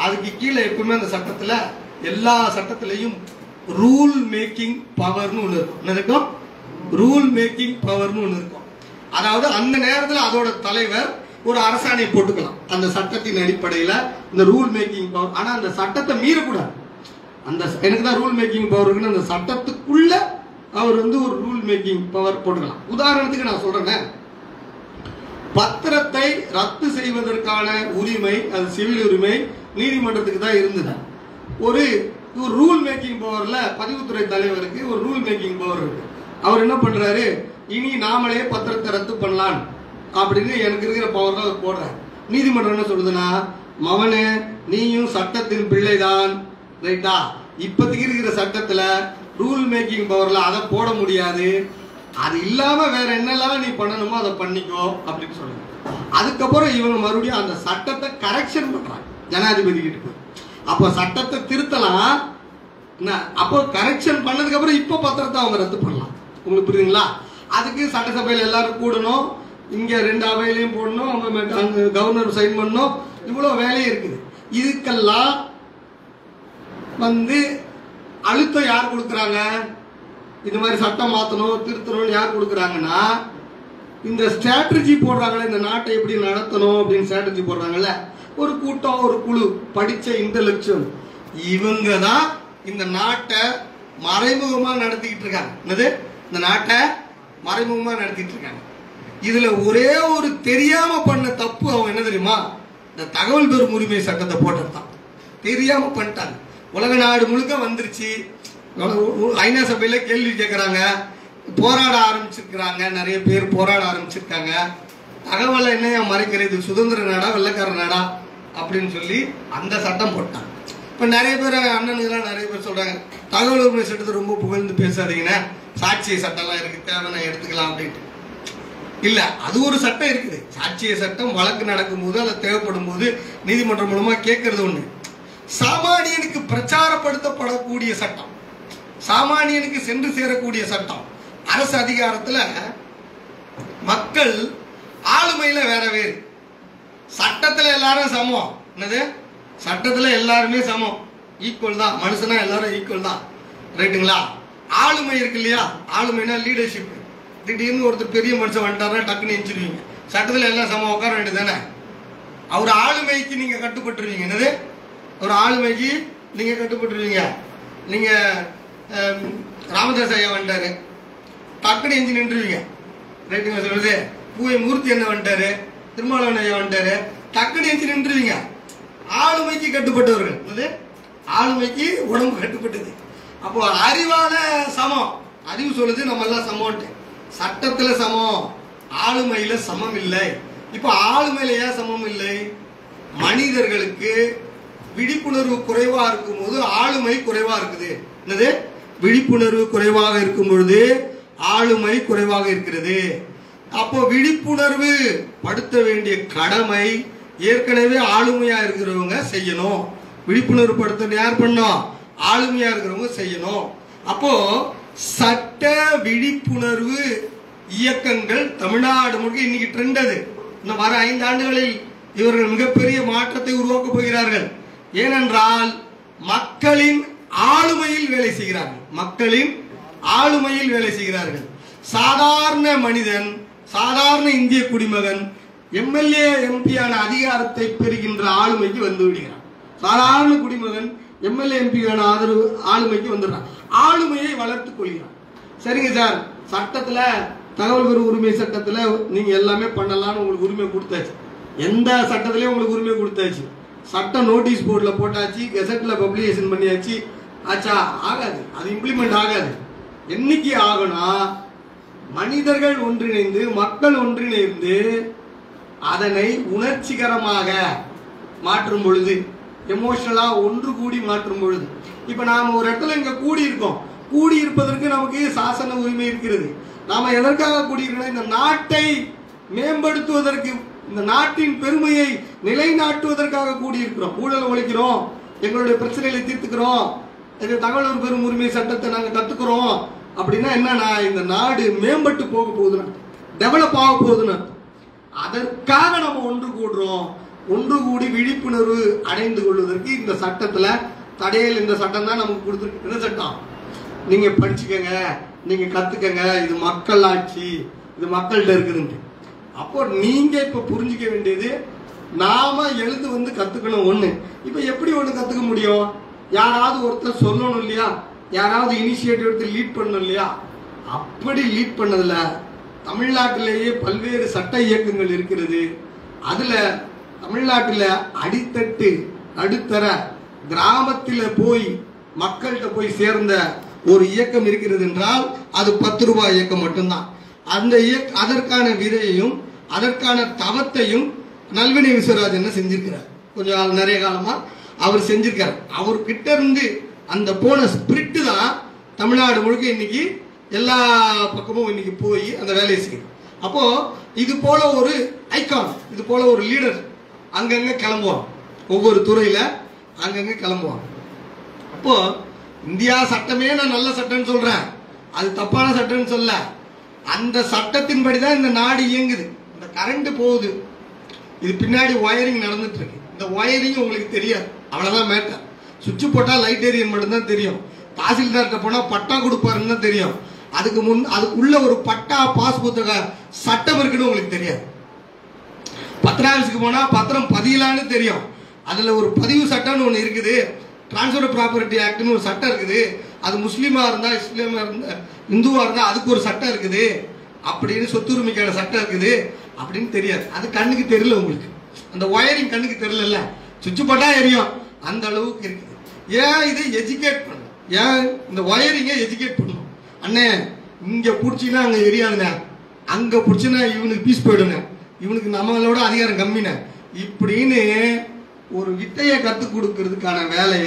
அதுக்கு கீழே எப்பவுமே அந்த சட்டத்துல எல்லா சட்டத்திலையும் ரூல் மேக்கிங் பவர்னு ஒன்று இருக்கும். என்ன இருக்கும்? ரூல் மேக்கிங் பவர்னு ஒன்று இருக்கும். அதாவது அந்த நேரத்தில் அதோட தலைவர் ஒரு அரசாணை போட்டுக்கலாம் அந்த சட்டத்தின் அடிப்படையில், இந்த ரூல் மேக்கிங் பவர். ஆனா அந்த சட்டத்தை மீறக்கூடாது. அந்த எனக்கு தான் ரூல் மேக்கிங் பவர் இருக்குன்னு அந்த சட்டத்துக்குள்ள அவர் ஒரு ரூல் மேக்கிங் பவர் போட்டுக்கலாம். உதாரணத்துக்கு நான் சொல்றேன், பத்திரத்தை ரத்து செய்வதற்கான உரிமை, அது சிவில் உரிமை, நீதிமன்றத்துக்கு தான் இருந்தது. ஒரு ரூல் மேக்கிங் பவர்ல பதிவுத்துறை தலைவருக்கு ஒரு ரூல் மேக்கிங் பவர் இருக்கு. அவர் என்ன பண்றாரு, இனி நாமளே பத்திரத்தை ரத்து பண்ணலாம் அப்படின்னு எனக்கு இருக்கிற பவர்ல அவர் போடுறாரு. நீதிமன்றம் என்ன சொல்றதுன்னா, மவனே நீயும் சட்டத்தின் பிள்ளைதான், ரைட்டா, இப்போதைக்கு இருக்கிற சட்டத்துல ரூல் மேக்கிங் பவர்ல அதை போட முடியாது, அது இல்லாம வேற என்னெல்லாம் நீ பண்ணணுமோ அதை பண்ணிக்கோ அப்படின்னு சொல்லுங்க. அதுக்கப்புறம் இவங்க மறுபடியும் அந்த சட்டத்தை கரெக்ஷன் பண்றாங்க ஜனாதிபதி கிட்ட. அப்போ சட்டத்தை திருத்தலாம், அப்போ கரெக்ஷன் பண்ணதுக்கு அப்புறம் இப்போ பத்திரத்தை அவங்க ரத்து பண்ணலாம். உங்களுக்கு புரியுதுங்களா? அதுக்கு சட்டசபையில் எல்லாரும் கூடணும், இங்க 2 அவையிலையும் போடணும், அவங்க கவர்னர் சைன் பண்ணணும், இவ்வளவு வேலையும் இருக்குது. இதுக்கெல்லாம் அழுத்தம் யார் கொடுக்குறாங்க? இந்த மாதிரி சட்டம் மாற்றணும் திருத்தணும்னு யார் கொடுக்குறாங்கன்னா, இந்த ஸ்ட்ராட்டஜி போடுறாங்களே, இந்த நாட்டை எப்படி நடத்தணும் அப்படின்னு ஸ்ட்ராட்டஜி போடுறாங்கல்ல, ஒரு கூட்டம், ஒரு குழு, படிச்ச இன்டெலெக்சுவல், இவங்க தான் இந்த நாட்டை மறைமுகமா நடத்திக்கிட்டு இருக்காங்க. என்னது? இந்த நாட்டை மறைமுகமா நடத்திட்டு இருக்காங்க. இதுல ஒரே ஒரு தெரியாம பண்ண தப்பு அவங்க என்ன தெரியுமா, இந்த தகவல் பெறும் உரிமை சட்டத்தை போட்டதுதான். தெரியாம பண்ணிட்டாங்க. உலக நாடு முழுக்க வந்துருச்சு, ஐநா சபையில கேள்வி கேட்கறாங்க, போராட ஆரம்பிச்சிருக்கிறாங்க, நிறைய பேர் போராட ஆரம்பிச்சிருக்காங்க. தகவலை என்னையா மறைக்கிறது, சுதந்திர நாடா வெள்ளக்கார நாடா அப்படின்னு சொல்லி அந்த சட்டம் போட்டாங்க. இப்ப நிறைய பேர் அண்ணனுங்கெல்லாம் நிறைய பேர் சொல்றாங்க, தகவல் உரிமை சட்டத்தை ரொம்ப புகழ்ந்து பேசாதீங்கன்னா, சாட்சிய சட்டம்லாம் இருக்கு, தேவைன்னா எடுத்துக்கலாம் அப்படின்ட்டு. இல்ல, அது ஒரு சட்டம் இருக்குது. சாட்சிய சட்டம் வழக்கு நடக்கும் போது அதை தேவைப்படும் போது நீதிமன்றம் மூலமா கேட்கறது ஒண்ணு. சாமானியனுக்கு பிரச்சாரப்படுத்தப்படக்கூடிய சட்டம், சாமானியனுக்கு சென்று சேரக்கூடிய சட்டம், அரசு அதிகாரத்துல மக்கள் ஆளுமையில வேற வேறு. சட்டத்துல எல்லாரும் சமம். என்னது? சட்டத்துல எல்லாருமே சமம், ஈக்குவல் தான், மனுஷனா எல்லாரும் ஈக்குவல் தான், ரைட்டுங்களா? ஆளுமை இருக்கு இல்லையா, ஆளுமைனா லீடர்ஷிப். திடீர்னு ஒருத்தர் பெரிய மனுஷன் வந்துட்டாருன்னா டக்குன்னு எஞ்சிருவீங்க. சட்டத்துல எல்லாம் சமம், உட்கார வேண்டியது தானே. அவர் ஆளுமைக்கு நீங்க கட்டுப்பட்டுருவீங்க. என்னது? ஒரு ஆளுமைக்கு நீங்க கட்டுப்பட்டுருவீங்க. நீங்க ராமதாஸ் ஐயா வந்துட்டாரு, டக்குனு எஞ்சி நின்றுவீங்க, ரைட்டுங்க சொல்றது. பூவை மூர்த்தி என்ன வந்துட்டாரு, திருமாவளவன் ஐயா வந்துட்டாரு, டக்குனு எஞ்சி நின்றுவீங்க. ஆளுமைக்கு கட்டுப்பட்டவர்கள். அது ஆளுமைக்கு உடம்பு கட்டுப்பட்டது. அப்போ அறிவால சமம், அறிவு சொல்லுது நம்ம எல்லாம் சமம்ட்டு. சட்டத்துல சமம், ஆளுமையில சமம் இல்லை. இப்ப ஆளுமையில ஏன் சமம் இல்லை? மனிதர்களுக்கு விழிப்புணர்வு குறைவா இருக்கும் போது ஆளுமை குறைவா இருக்குது. என்னது? விழிப்புணர்வு குறைவாக இருக்கும் பொழுது ஆளுமை குறைவாக இருக்கிறது. அப்போ விழிப்புணர்வு படுத்த வேண்டிய கடமை ஏற்கனவே ஆளுமையா இருக்கிறவங்க செய்யணும். விழிப்புணர்வு படுத்த யார் பண்ணோம்? ஆளுமையா இருக்கிறவங்க செய்யணும். அப்போ சட்ட விழிப்புணர்வு இயக்கங்கள் தமிழ்நாடு முழுக்க இன்னைக்கு ட்ரெண்ட். அது இன்னும் வர 5 ஆண்டுகளில் இவர்கள் மிகப்பெரிய மாற்றத்தை உருவாக்க போகிறார்கள். ஏனென்றால் மக்களின் ஆளுமையில் வேலை செய்கிறார்கள், மக்களின் ஆளுமையில் வேலை செய்கிறார்கள். சாதாரண மனிதன், சாதாரண இந்திய குடிமகன் எம்எல்ஏ எம்பியான அதிகாரத்தை பெறுகின்ற ஆளுமைக்கு வந்து விடுகிறான். சாதாரண குடிமகன் எம்எல்ஏ எம்பியான ஆதரவு ஆளுமைக்கு வந்துடுறான். ஆளுமையை வளர்த்துக் கொள்கிறான். சரிங்க சார், சட்டத்துல தகவல் பெறும் உரிமை சட்டத்துல நீங்க எல்லாமே பண்ணலாம்னு உங்களுக்கு உரிமை கொடுத்தாச்சு. எந்த சட்டத்திலயும் உங்களுக்கு உரிமை கொடுத்தாச்சு. சட்டம் நோட்டீஸ் போர்டுல போட்டாச்சு, கெசட்ல பப்ளிகேஷன் பண்ணியாச்சு. ஆச்சா? ஆகாது, அது இம்ப்ளிமெண்ட் ஆகாது. என்னைக்கு ஆகுனா மனிதர்கள் ஒன்றிணைந்து, மக்கள் ஒன்றிணைந்து அதனை உணர்ச்சிகரமாக மாற்றும் பொழுது, எமோஷனலா ஒன்று கூடி மாற்றும் பொழுது. இப்ப நாம ஒரு இடத்துல இங்க கூடி இருக்கோம், கூடி இருப்பதற்கு நமக்கு சாசன உரிமை இருக்கிறது. நாம எதற்காக கூடியிருக்கோம்? இந்த நாட்டை மேம்படுத்துவதற்கு, இந்த நாட்டின் பெருமையை நிலைநாட்டுவதற்காக கூடியிருக்கிறோம். ஊழல் ஒழிக்கிறோம், எங்களுடைய பிரச்சனைகளை தீர்த்துக்கிறோம், தகவல் பெறும் உரிமை சட்டத்தை நாங்க கத்துக்கிறோம் அப்படின்னா என்னன்னா, இந்த நாடு மேம்பட்டு போக போகுதுன்னு, டெவலப் ஆக போகுதுன்னு. அதற்காக நம்ம ஒன்று கூடுறோம். ஒன்று கூடி விழிப்புணர்வு அடைந்து கொள்வதற்கு இந்த சட்டத்துல தடையல் இந்த சட்டம் தான் நமக்கு கொடுத்துருக்கு. என்ன சட்டம்? நீங்க படிச்சுக்கங்க, நீங்க கத்துக்கங்க, இது மக்கள் ஆட்சி, இது மக்கள்கிட்ட இருக்குதுன்னு. அப்போ நீங்க இப்ப புரிஞ்சுக்க வேண்டியது, நாம எழுந்து வந்து கத்துக்கணும் ஒண்ணு. இப்ப எப்படி ஒண்ணு கத்துக்க முடியும்? யாராவது ஒருத்தர் சொல்லணும் இல்லையா? யாராவது இனிஷியேட்டிவ் எடுத்து லீட் பண்ணணும் இல்லையா? அப்படி லீட் பண்ணதுல தமிழ்நாட்டிலேயே பல்வேறு சட்ட இயக்கங்கள் இருக்கிறது. அதுல தமிழ்நாட்டில் அடித்தட்டு நடுத்தர கிராமத்தில் போய் மக்கள்கிட்ட போய் சேர்ந்த ஒரு இயக்கம் இருக்கிறது என்றால் அது 10 ரூபாய் இயக்கம் மட்டும்தான். அந்த அதற்கான விதையையும் அதற்கான தவத்தையும் நல்வினை விஸ்வராஜன் செஞ்சிருக்கிறார். கொஞ்சம் நிறைய காலமா அவர் செஞ்சிருக்கார். அவர்கிட்ட இருந்து அந்த போன ஸ்பிரிட் தான் தமிழ்நாடு முழுக்க இன்னைக்கு எல்லா பக்கமும் இன்னைக்கு போய் அந்த வேலையை செய்யும். அப்போ இது போல ஒரு ஐகான், இது போல ஒரு லீடர் அங்கங்க கிளம்புவான், ஒவ்வொரு துறையில அங்கங்க கிளம்புவான். அப்போ இந்தியா சட்டமே நான் நல்ல சட்டம்னு சொல்றேன், அது தப்பான சட்டம்னு சொல்ல. அந்த சட்டத்தின்படிதான் இந்த நாடு இயங்குது. இந்த கரண்ட் போகுது, இது பின்னாடி ஒயரிங் நடந்துட்டு இருக்கு. இந்த ஒயரிங் உங்களுக்கு தெரியாது, அவ்வளவுதான் மேட்டர். சுவிட்ச் போட்டா லைட் ஏரியன் மட்டும்தான் தெரியும். தாசில்தார்கிட்ட போனா பட்டா கொடுப்பாருன்னு தான் தெரியும். அதுக்குள்ள ஒரு பட்டா பாஸ் புத்தக சட்டம் இருக்குன்னு உங்களுக்கு தெரியாது. பத்திர ஆபீஸ்க்கு போனா பத்திரம் பதியலான்னு தெரியும். அதுல ஒரு பதிவு சட்டம்னு ஒண்ணு இருக்குது, டிரான்ஸ்பர் ப்ராப்பர்ட்டி ஆக்ட்னு ஒரு சட்டம் இருக்குது. அது முஸ்லீமா இருந்தா, இஸ்லாமா இருந்தா, இந்துவா இருந்தா அதுக்கு ஒரு சட்டம் இருக்குது, அப்படின்னு சொத்துரிமைக்கான சட்டம் இருக்குது அப்படின்னு தெரியாது. அது கண்ணுக்கு தெரியல உங்களுக்கு. அந்த ஒயரிங் கண்ணுக்கு தெரியல, சுவிட்ச் போட்டா எரியும், அந்த அளவுக்கு இருக்குது. ஏன் இது எஜுகேட் பண்ண, ஏன் இந்த ஒயரிங்க எஜுகேட் பண்ணணும்? அண்ணே இங்க புடிச்சினா அங்க எரியாதுண்ணே, அங்க புடிச்சுனா இவனுக்கு பீஸ் போயிடுங்க, இவனுக்கு நம்மளோட அதிகாரம் கம்மின, இப்படின்னு ஒரு வித்தையை கத்து கொடுக்கறதுக்கான வேலைய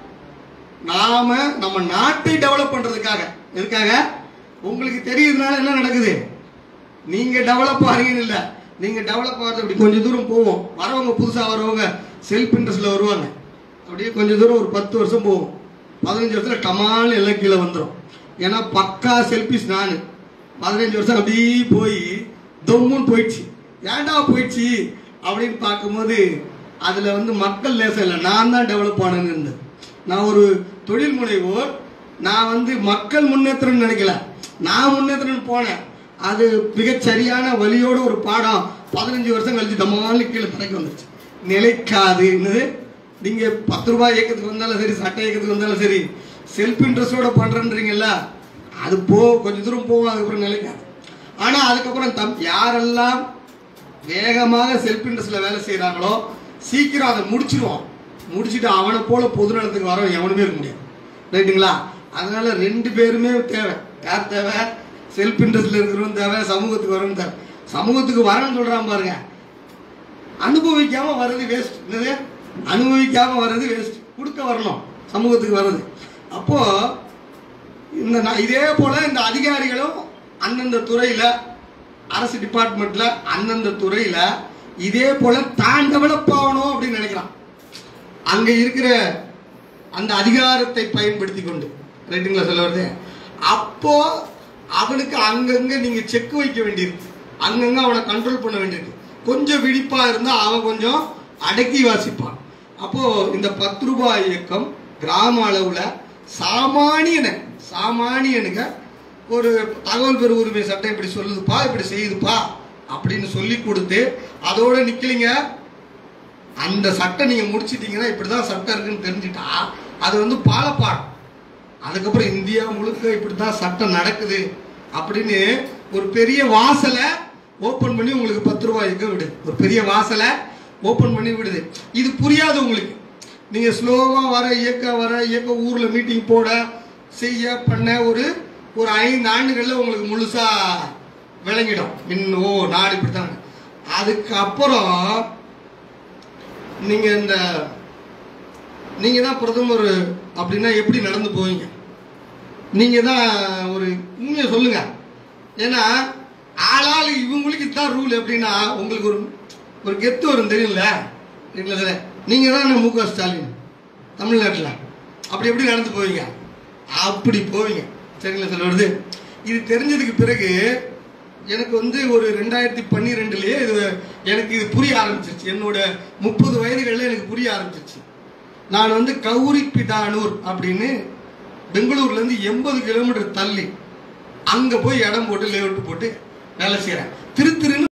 நாம நம்ம நாட்டை டெவலப் பண்றதுக்காக. எதுக்காக? உங்களுக்கு தெரியுதுனால என்ன நடக்குது? நீங்க டெவலப் ஆறீங்கன்னு இல்ல, நீங்க டெவலப் ஆகிறது அப்படி கொஞ்சம் தூரம் போவோம். வரவங்க புதுசா வரவங்க செல்ஃப் இன்ட்ரெஸ்ட்ல வருவாங்க, அப்படியே கொஞ்சம் தூரம் ஒரு 10 வருஷம் போவோம். 15 வருஷத்துல டமால் எல்லாம் கீழே வந்துடும். ஏன்னா பக்கா செல்ஃபிஸ் நானு. 15 வருஷம் அப்படியே போய் தொம்முன்னு போயிடுச்சு. ஏன்டா போயிடுச்சு அப்படின்னு பார்க்கும்போது அதுல வந்து மக்கள் லேசம் இல்லை, நான் தான் டெவலப் ஆனேன்னு இருந்தது. நான் ஒரு தொழில் முனைவோர், நான் வந்து மக்கள் முன்னேற்றம்னு நினைக்கல, நான் முன்னேற்றம்னு போனேன். அது மிகச் சரியான வழியோட ஒரு பாடம் 15 வருஷம் கழிச்சு டமாலு கீழே தரைக்கு வந்துருச்சு. நிலைக்காது. நீங்க 10 ரூபாய் இயக்கத்துக்கு வந்தாலும் சரி, சட்ட இயக்கத்துக்கு வந்தாலும் சரி, செல்ஃப் இன்ட்ரெஸ்டோட பண்றேன்றீங்கல்ல, அது கொஞ்சம் தூரம் போகும், அதுக்கப்புறம் நிலைக்காது. ஆனா அதுக்கப்புறம் யாரெல்லாம் வேகமாக செல்ஃப் இன்ட்ரெஸ்ட்ல வேலை செய்யறாங்களோ சீக்கிரம் அதை முடிச்சிருவான். முடிச்சுட்டு அவனை போல பொது நலத்துக்கு வர எவனுமே இருக்க முடியாது. ரைட்டுங்களா? அதனால 2 பேருமே தேவை. யார் தேவை? செல்ஃப் இன்ட்ரெஸ்ட்ல இருக்கிறவன் தேவை, சமூகத்துக்கு வரணும் தேவை. சமூகத்துக்கு வரன்னு சொல்றான் பாருங்க, அனுபவிக்காம வர்றது வேஸ்ட். என்னது? அனுபவிக்காம வர்றது வேஸ்ட், கொடுக்க வரணும் சமூகத்துக்கு வர்றது. அப்போ இதே போல இந்த அதிகாரிகளும் அந்தந்த துறையில, அரசு டிபார்ட்மெண்ட்ல அந்தந்த துறையில இதே போல தான் டெவலப் ஆகணும் அப்படின்னு நினைக்கிறான். அங்க இருக்கிற அந்த அதிகாரத்தை பயன்படுத்தி கொண்டு, ரைட்டுங்களா சொல்ல வருது? அப்போ அவனுக்கு அங்கங்க நீங்க செக் வைக்க வேண்டியிருக்கு, அங்கங்க அவனை கண்ட்ரோல் பண்ண வேண்டியிருக்கு. கொஞ்சம் விழிப்பா இருந்தா அவன் கொஞ்சம் அடக்கி வாசிப்பான். அப்போ இந்த 10 ரூபாய் இயக்கம் கிராம அளவுல சாமானியனுக்கு ஒரு தகவல் பெறு உரிமை சட்டம் இப்படி சொல்லுதுப்பா, இப்படி செய்யுதுப்பா அப்படின்னு சொல்லி கொடுத்து அதோட நிக்கலீங்க. அந்த சட்டம் நீங்க முடிச்சிட்டீங்கன்னா இப்படிதான் சட்டம் இருக்குன்னு தெரிஞ்சுட்டா அது வந்து பாலப்பாடம். அதுக்கப்புறம் இந்தியா முழுக்க இப்படிதான் சட்டம் நடக்குது அப்படின்னு ஒரு பெரிய வாசலை ஓபன் பண்ணி உங்களுக்கு 10 ரூபாய்க்கு விடுது. ஒரு பெரிய வாசலை ஓபன் பண்ணி விடுது. இது புரியாது உங்களுக்கு. நீங்க ஸ்லோவா வர இயக்க ஊர்ல மீட்டிங் போட செய்ய பண்ண ஒரு 5 ஆண்டுகள்ல உங்களுக்கு முழுசா விளங்கிடும். இன்னும் நாடு இப்படித்தான். அதுக்கப்புறம் நீங்க தான் பிரதமர் அப்படின்னா எப்படி நடந்து போவீங்க? நீங்க தான் ஒரு உண்மையை சொல்லுங்க. ஏன்னா ஆளாள் இவங்களுக்கு இதுதான் ரூல் அப்படின்னா உங்களுக்கு ஒரு கெத்து வரும், தெரியும்ல? நீங்க தான் மு.க. ஸ்டாலின் தமிழ்நாட்டில் அப்படி எப்படி நடந்து போவீங்க? அப்படி போவீங்க. சரிங்களா சொல்ல வருது? இது தெரிஞ்சதுக்கு பிறகு எனக்கு வந்து ஒரு 2012லயே எனக்கு இது புரிய ஆரம்பிச்சிருச்சு. என்னோட 30 வயதுகளில் எனக்கு புரிய ஆரம்பிச்சிருச்சு. நான் வந்து கௌரிப்பிடானூர் அப்படின்னு பெங்களூர்ல இருந்து 80 கிலோமீட்டர் தள்ளி அங்க போய் இடம் போட்டு லேஅவுட் போட்டு வேலை செய்யறேன். திருன்னு